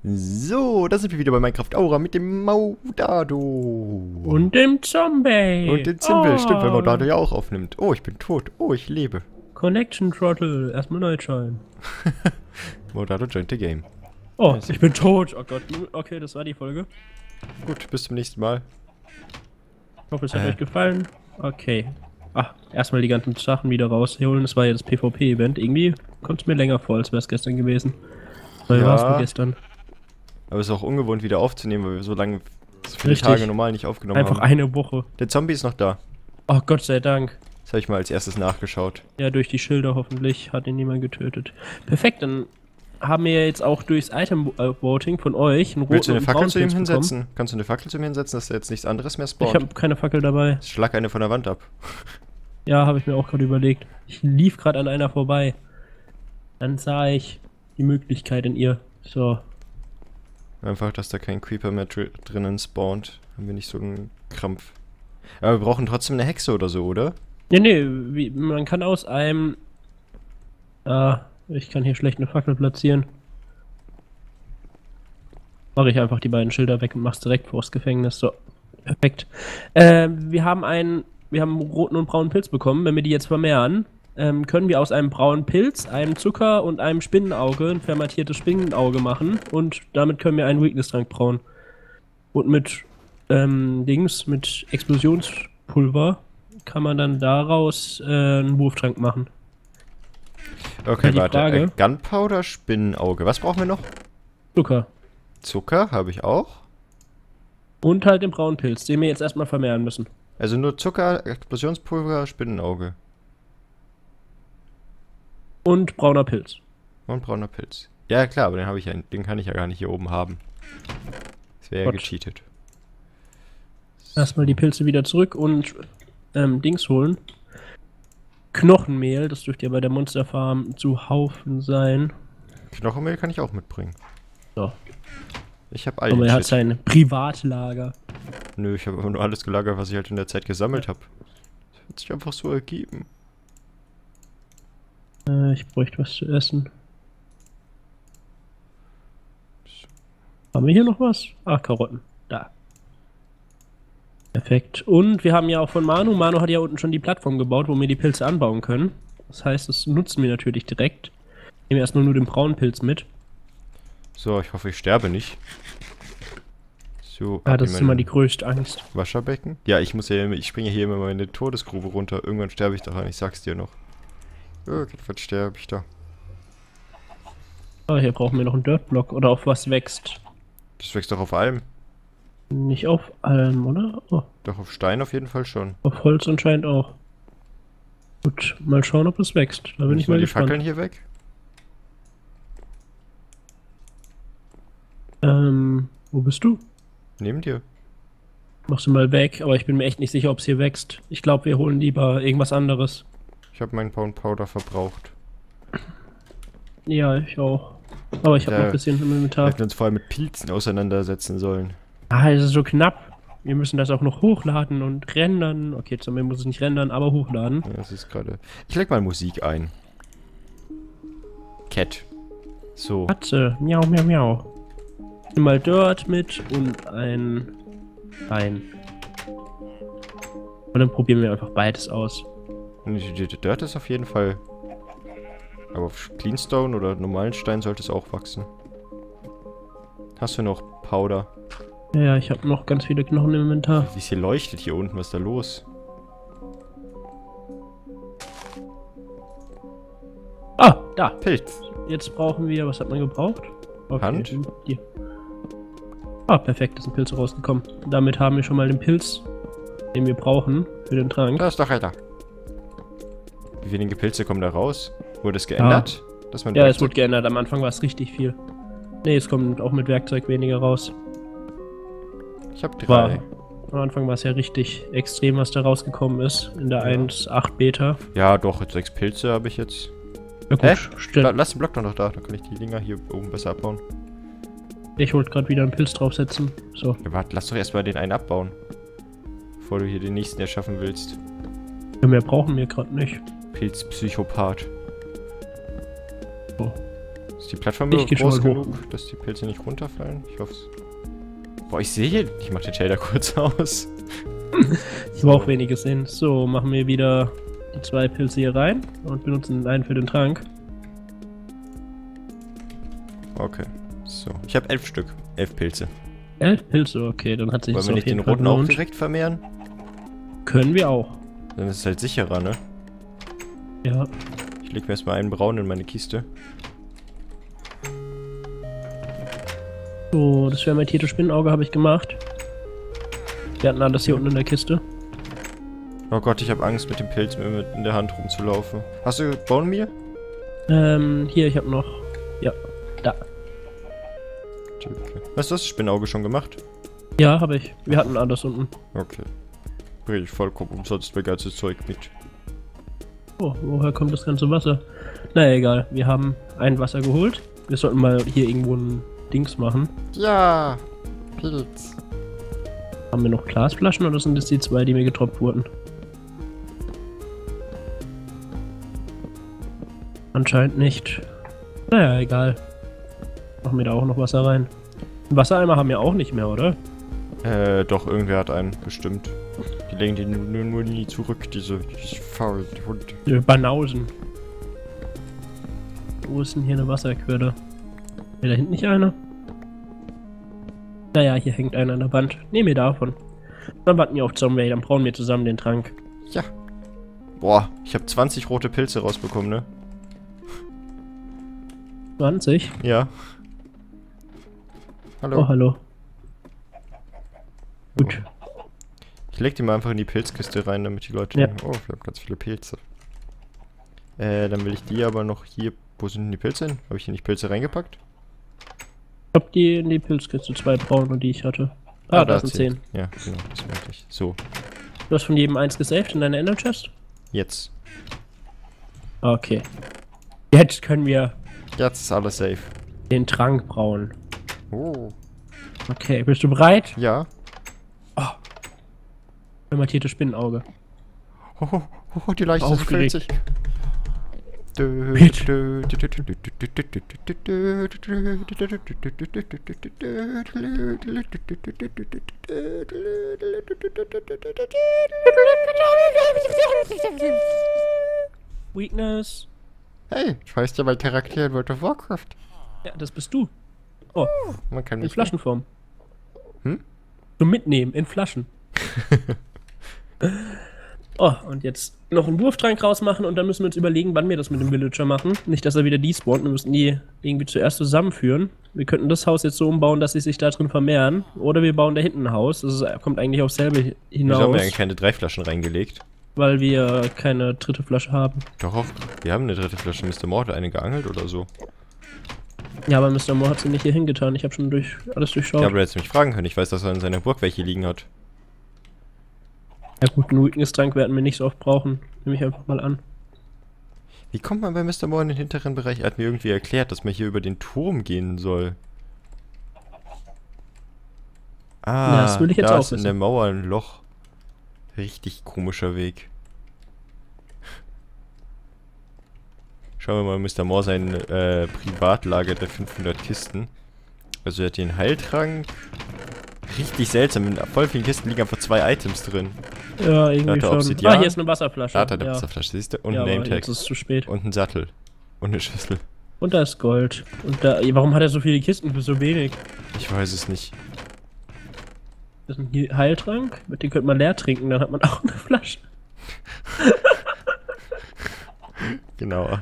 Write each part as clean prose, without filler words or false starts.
So, da sind wir wieder bei Minecraft Aura mit dem Maudado. Und dem Zombie. Und dem Zimbel, stimmt, weil Maudado ja auch aufnimmt. Oh, ich bin tot. Oh, ich lebe. Connection Throttle, erstmal neu entscheiden. Maudado joined the game. Oh, ich bin tot. Oh Gott. Okay, das war die Folge. Gut, bis zum nächsten Mal. Ich hoffe, es hat euch gefallen. Okay. Ach, erstmal die ganzen Sachen wieder rausholen. Das war ja das PvP-Event. Irgendwie kommt es mir länger vor, als wäre es gestern gewesen. Weil war es nur gestern. Aber es ist auch ungewohnt wieder aufzunehmen, weil wir so lange, so viele Richtig. Tage normal nicht aufgenommen Einfach haben. eine Woche. Der Zombie ist noch da. Oh, Gott sei Dank. Das habe ich mal als erstes nachgeschaut. Ja, durch die Schilder hoffentlich hat ihn niemand getötet. Perfekt, dann haben wir jetzt auch durchs Item-Voting von euch einen roten Willst du eine und Fackel braunen zu ihm Pilz hinsetzen? bekommen. Kannst du eine Fackel zu ihm hinsetzen, dass da jetzt nichts anderes mehr Ich spawnt? habe keine Fackel dabei. Schlag eine von der Wand ab. Ja, habe ich mir auch gerade überlegt. Ich lief gerade an einer vorbei. Dann sah ich die Möglichkeit in ihr. So. Einfach, dass da kein Creeper mehr drinnen spawnt. Haben wir nicht so einen Krampf. Aber wir brauchen trotzdem eine Hexe oder so, oder? Nee, man kann aus einem... ich kann hier schlecht eine Fackel platzieren. Mache ich einfach die beiden Schilder weg und mach's direkt vors Gefängnis. So. Perfekt. Wir haben einen roten und braunen Pilz bekommen. Wenn wir die jetzt vermehren, können wir aus einem braunen Pilz, einem Zucker und einem Spinnenauge ein fermentiertes Spinnenauge machen. Und damit können wir einen Weakness-Trank brauen. Und mit mit Explosionspulver kann man dann daraus einen Wurftrank machen. Okay, die warte. Frage. Gunpowder, Spinnenauge. Was brauchen wir noch? Zucker. Zucker habe ich auch. Und halt den braunen Pilz, den wir jetzt erstmal vermehren müssen. Also nur Zucker, Explosionspulver, Spinnenauge. Und brauner Pilz. Und brauner Pilz. Ja, klar, aber den kann ich ja gar nicht hier oben haben. Das wäre ja Gott. gecheatet. Erstmal die Pilze wieder zurück und Dings holen. Knochenmehl, das dürfte ja bei der Monsterfarm zu Haufen sein. Knochenmehl kann ich auch mitbringen. So. Ich habe all Aber den er hat Shit. sein Privatlager. Nö, ich habe nur alles gelagert, was ich halt in der Zeit gesammelt habe. Das hat sich einfach so ergeben. Ich bräuchte was zu essen. Haben wir hier noch was? Ah, Karotten. Da. Perfekt. Und wir haben ja auch von Manu. Manu hat ja unten schon die Plattform gebaut, wo wir die Pilze anbauen können. Das heißt, das nutzen wir natürlich direkt. Nehmen wir erstmal nur den braunen Pilz mit. So, ich hoffe, ich sterbe nicht. So, Ja, ab das in ist mein immer die größte Angst. Wasserbecken. Ja, ich springe hier immer mal in eine Todesgrube runter. Irgendwann sterbe ich daran, ich sag's dir noch. Irgendwann sterbe ich da. Aber hier brauchen wir noch einen Dirtblock. Oder auf was wächst. Das wächst doch auf allem. Nicht auf allem, oder? Oh, Doch auf Stein auf jeden Fall schon. auf Holz anscheinend auch. Gut, mal schauen, ob es wächst. Da bin ich mal die gespannt. Fackeln hier weg? Wo bist du? Neben dir. Mach sie mal weg, aber ich bin mir echt nicht sicher, ob es hier wächst. Ich glaube, wir holen lieber irgendwas anderes. Ich habe meinen Powder verbraucht. Ja, ich auch. Aber ich habe noch ein bisschen im Wir Inventar. hätten uns vorher mit Pilzen auseinandersetzen sollen. Ah, es ist so knapp. Wir müssen das auch noch hochladen und rendern. Okay, zum Beispiel muss es nicht rendern, aber hochladen. Ja, das ist gerade... Ich leg mal Musik ein. Cat. So. Katze, miau, miau, miau. Nimm mal Dirt mit und ein Stein. Und dann probieren wir einfach beides aus. Die Dirt ist auf jeden Fall... Aber auf Cleanstone oder normalen Stein sollte es auch wachsen. Hast du noch Powder? Ja, ich habe noch ganz viele Knochen im Inventar. Wie es hier leuchtet hier unten, was ist da los? Ah, da. Pilz. Jetzt brauchen wir, was hat man gebraucht? Okay, Hand? Hier. Ah, perfekt, da sind Pilze rausgekommen. Damit haben wir schon mal den Pilz, den wir brauchen für den Trank. Da ist doch einer. Wie wenige Pilze kommen da raus? Wurde es geändert? Dass man Ja, es wurde geändert. Am Anfang war es richtig viel. Ne, es kommt auch mit Werkzeug weniger raus. Ich habe 3. War, am Anfang war es ja richtig extrem, was da rausgekommen ist. In der Ja. 1.8 Beta. Ja, doch, 6 Pilze habe ich jetzt. Ja, gut, Hä? stimmt. Lass den Block doch noch da, dann kann ich die Dinger hier oben besser abbauen. Ich wollte gerade wieder einen Pilz draufsetzen. So. Ja, warte, lass doch erstmal den einen abbauen. Bevor du hier den nächsten erschaffen willst. Ja, mehr brauchen wir gerade nicht. Pilzpsychopath. So. Ist die Plattform Ich geh schon groß mal hoch. genug, dass die Pilze nicht runterfallen? Ich hoffe es. Boah, ich sehe hier... Ich mach den Shader kurz aus. Ich habe auch wenig gesehen. So, machen wir wieder die 2 Pilze hier rein und benutzen den einen für den Trank. Okay. So. Ich habe 11 Stück. 11 Pilze. 11 Pilze, okay, dann hat sich Wollen das wir auf nicht den jeden Fall roten auch gelohnt. direkt vermehren? Können wir auch. Dann ist es halt sicherer, ne? Ja. Ich leg mir erstmal einen braunen in meine Kiste. So, das fermentierte Spinnenauge habe ich gemacht. Wir hatten alles hier unten in der Kiste. Oh Gott, ich habe Angst, mit dem Pilz in der Hand rumzulaufen. Hast du Bone Meal? Hier, ich habe noch... Ja, da. Okay. Hast du das Spinnauge schon gemacht? Ja, habe ich. Wir hatten alles unten. Okay. Bring ich vollkommen umsonst mein ganzes Zeug mit. Oh, woher kommt das ganze Wasser? Naja, egal. Wir haben ein Wasser geholt. Wir sollten mal hier irgendwo ein Dings machen. Ja, Pilz. Haben wir noch Glasflaschen oder sind das die 2, die mir getropft wurden? Anscheinend nicht. Naja, egal. Machen wir da auch noch Wasser rein. Einen Wassereimer haben wir auch nicht mehr, oder? Doch, irgendwer hat einen, bestimmt. Die legen die nur nie zurück, diese faulen Hunde. Banausen. Wo ist denn hier eine Wasserquelle? Da hinten nicht eine? Naja, hier hängt einer an der Wand. Nehmen wir davon. Dann warten wir auf Zombie, dann brauchen wir zusammen den Trank. Ja. Boah, ich habe 20 rote Pilze rausbekommen, ne? 20? Ja. Hallo. Oh, hallo. Gut. Ich leg die mal einfach in die Pilzkiste rein, damit die Leute Ja. denken, oh, wir haben ganz viele Pilze. Dann will ich die aber noch hier... Wo sind denn die Pilze hin? Habe ich hier nicht Pilze reingepackt? Ich hab die in die Pilzkiste 2 braune, die ich hatte. Ah, da sind 10. Ja, genau, das meinte ich. So, Du hast von jedem eins gesaved in deiner Ender Chest? jetzt. Okay. Jetzt können wir Jetzt ist alles safe. den Trank brauen. Oh. Okay, bist du bereit? Ja. Fermentierte Spinnenauge. Die Leiche Aufgeregt. sich. Weakness. Hey, ich weiß ja mein Charakter in World of Warcraft. Ja, das bist du. Oh, Man kann in mich... Flaschenform. Hm? Zum Mitnehmen, in Flaschen. Oh, und jetzt noch einen Wurftrank rausmachen und dann müssen wir uns überlegen, wann wir das mit dem Villager machen. Nicht, dass er wieder despawnt, wir müssen die irgendwie zuerst zusammenführen. Wir könnten das Haus jetzt so umbauen, dass sie sich da drin vermehren. Oder wir bauen da hinten ein Haus, kommt eigentlich aufs selbe Wieso haben wir hinaus, eigentlich keine 3 Flaschen reingelegt? weil wir keine dritte Flasche haben. Doch, wir haben eine dritte Flasche. Mr. Moore hat eine geangelt oder so. Ja, aber Mr. Moore hat sie nicht hier hingetan, ich habe schon alles durchschaut. Ja, aber du hättest mich fragen können. Ich weiß, dass er in seiner Burg welche liegen hat. Ja gut, einen Weakness-Trank werden wir nicht so oft brauchen. Nehme ich einfach mal an. Wie kommt man bei Mr. Moore in den hinteren Bereich? Er hat mir irgendwie erklärt, dass man hier über den Turm gehen soll. Ah, Ja, das will ich jetzt da auch ist in wissen. der Mauer ein Loch. Richtig komischer Weg. Schauen wir mal, Mr. Moore sein Privatlager der 500 Kisten. Also er hat hier einen Heiltrank. Richtig seltsam, in voll vielen Kisten liegen einfach 2 Items drin. Ja, irgendwie Da hat er schon. Obsidian. Ah, hier ist eine Wasserflasche. Da hat er eine ja. Wasserflasche, siehst du? Und Ja, ein aber Nametag. jetzt ist es zu spät. Und ein Sattel. Und eine Schüssel. Und da ist Gold. Und da, warum hat er so viele Kisten für so wenig? Ich weiß es nicht. Das ist ein Heiltrank, mit dem könnte man leer trinken, dann hat man auch eine Flasche. Genau.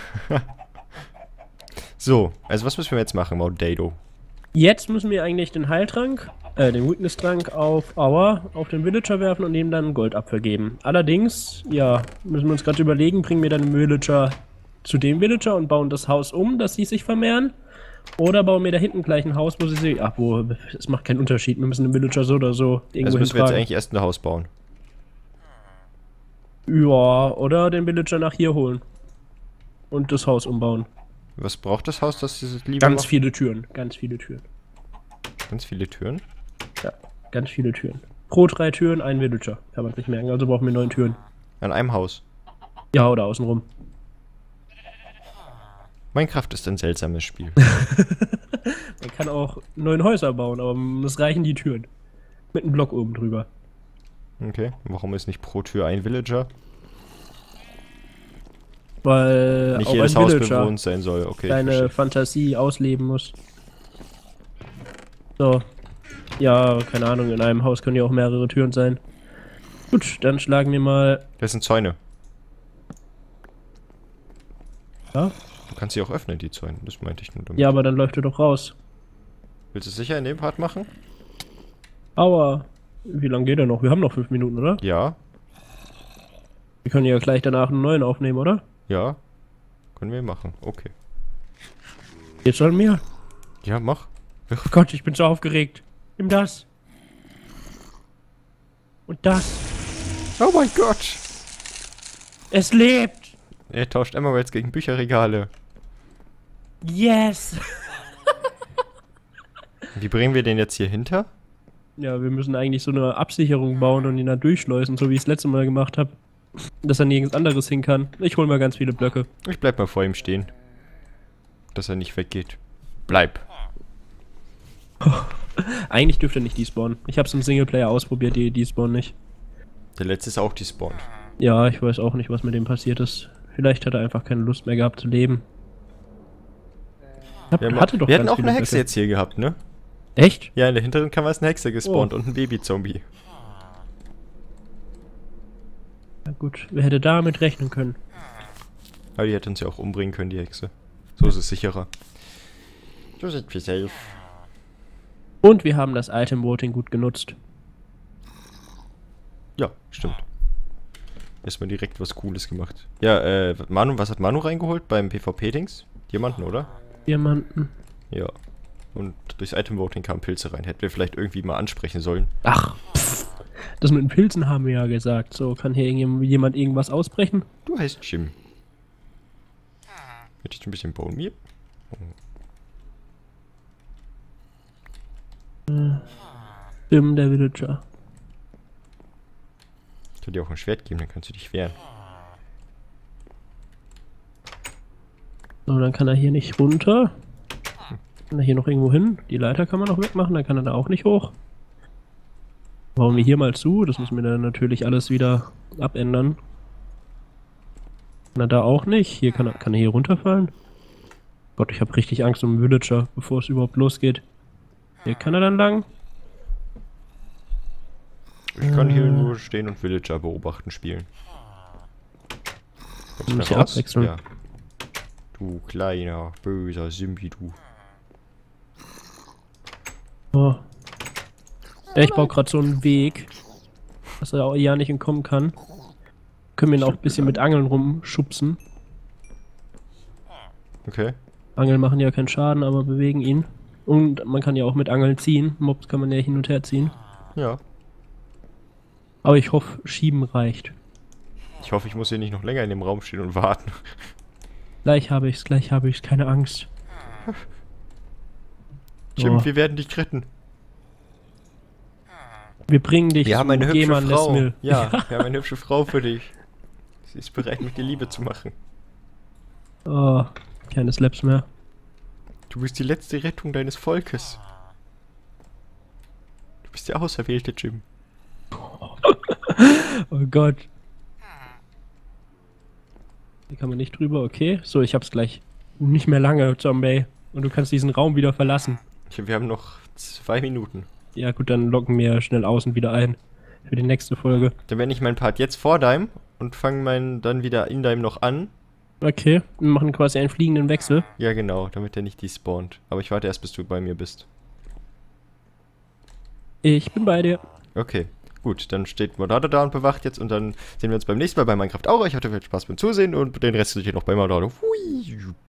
So, also was müssen wir jetzt machen, Maudado? Jetzt müssen wir eigentlich den Heiltrank, den Weakness-Trank auf den Villager werfen und ihm dann Goldapfel geben. Allerdings, ja, müssen wir uns gerade überlegen, bringen wir dann den Villager zu dem Villager und bauen das Haus um, dass sie sich vermehren. Oder bauen wir da hinten gleich ein Haus, wo sie sich... Ach, es macht keinen Unterschied, wir müssen den Villager so oder so irgendwo Also müssen wir jetzt hintragen. eigentlich erst ein Haus bauen. Ja, oder den Villager nach hier holen. Und das Haus umbauen. Was braucht das Haus, dass dieses lieber Ganz macht? viele Türen, ganz viele Türen. Ganz viele Türen? Ja, ganz viele Türen. Pro 3 Türen ein Villager. Kann man sich merken, also brauchen wir 9 Türen. An einem Haus. Ja, oder außenrum. Minecraft ist ein seltsames Spiel. Man kann auch 9 Häuser bauen, aber es reichen die Türen. Mit einem Block oben drüber. Okay, warum ist nicht pro Tür ein Villager? Weil Nicht auch jedes ein Haus Villager bewohnt sein soll, okay. deine verstehe. Fantasie ausleben muss. So. Ja, keine Ahnung, in einem Haus können ja auch mehrere Türen sein. Gut, dann schlagen wir mal... Das sind Zäune. Ja? Du kannst sie auch öffnen, die Zäune. Das meinte ich nur damit. Ja, aber dann läuft er doch raus. Willst du es sicher in dem Part machen? Aber... Wie lange geht er noch? Wir haben noch 5 Minuten, oder? Ja. Wir können ja gleich danach einen neuen aufnehmen, oder? Ja. Können wir machen. Okay. Jetzt an mir. Ja, mach. Oh Gott, ich bin so aufgeregt. Nimm das. Und das. Oh mein Gott. Es lebt. Er tauscht Emeralds gegen Bücherregale. Yes. Wie bringen wir den jetzt hier hinter? Ja, wir müssen eigentlich so eine Absicherung bauen und ihn da durchschleusen, so wie ich es letzte Mal gemacht habe. Dass er nirgends anderes hin kann. Ich hol mal ganz viele Blöcke. Ich bleib mal vor ihm stehen. Dass er nicht weggeht. Bleib. Eigentlich dürfte er nicht despawnen. Ich hab's im Singleplayer ausprobiert, die despawnen nicht. Der letzte ist auch despawned. Ja, ich weiß auch nicht, was mit dem passiert ist. Vielleicht hat er einfach keine Lust mehr gehabt zu leben. Wir Hatte hatten doch auch ganz eine viele Hexe Blöcke. jetzt hier gehabt, ne? Echt? Ja, in der hinteren Kammer ist eine Hexe gespawnt Oh. und ein Baby-Zombie. Na gut, wer hätte damit rechnen können? Aber die hätte uns ja auch umbringen können, die Hexe. So ist es sicherer. So sind wir safe. Und wir haben das Item Voting gut genutzt. Ja, stimmt. Erstmal direkt was Cooles gemacht. Ja, Manu, was hat Manu reingeholt beim PvP-Dings? Diamanten, oder? Diamanten. Ja. Und durchs Item-Voting kamen Pilze rein. Hätten wir vielleicht irgendwie mal ansprechen sollen. Ach, das mit den Pilzen haben wir ja gesagt. So, kann hier jemand irgendwas ausbrechen? Du heißt Jim. Hätte ich ein bisschen Bone Meal? Jim, der Villager. Ich kann dir auch ein Schwert geben, dann kannst du dich wehren. So, dann kann er hier nicht runter. Kann er hier noch irgendwo hin? Die Leiter kann man noch wegmachen, dann kann er da auch nicht hoch. Bauen wir hier mal zu, das müssen wir dann natürlich alles wieder abändern. Kann er da auch nicht? Hier kann er hier runterfallen? Gott, ich habe richtig Angst um den Villager, bevor es überhaupt losgeht. Hier kann er dann lang. Ich kann hier nur stehen und Villager beobachten spielen. Kommst du Muss da hier raus? abwechseln. Ja. Du kleiner, böser Simbi, du. Oh. Ja, ich baue gerade so einen Weg, dass er auch ja nicht entkommen kann. Können wir ihn auch ein bisschen mit Angeln rumschubsen. Okay. Angeln machen ja keinen Schaden, aber bewegen ihn. Und man kann ja auch mit Angeln ziehen. Mobs kann man ja hin und her ziehen. Ja. Aber ich hoffe, Schieben reicht. Ich hoffe, ich muss hier nicht noch länger in dem Raum stehen und warten. Gleich habe ich's, keine Angst. Jim, Oh. wir werden dich retten. Wir bringen dich Wir haben eine hübsche Geman Frau. Lesmil. Ja, wir haben eine hübsche Frau für dich. Sie ist bereit, mit dir Liebe zu machen. Oh, keine Slaps mehr. Du bist die letzte Rettung deines Volkes. Du bist der Auserwählte, Jim. Oh Gott. Hier kann man nicht drüber, okay. So, ich hab's gleich. Nicht mehr lange, Zombie. Und du kannst diesen Raum wieder verlassen. Wir haben noch 2 Minuten. Ja gut, dann locken wir schnell außen wieder ein. Für die nächste Folge. Dann beende ich meinen Part jetzt vor deinem und fange meinen dann wieder in deinem noch an. Okay, wir machen quasi einen fliegenden Wechsel. Ja, genau, damit der nicht despawnt. Aber ich warte erst, bis du bei mir bist. Ich bin bei dir. Okay, gut, dann steht Moderator da und bewacht jetzt und dann sehen wir uns beim nächsten Mal bei Minecraft Aura. Ich hatte viel Spaß beim Zusehen und den Rest seht ihr noch bei Moderator. Hui.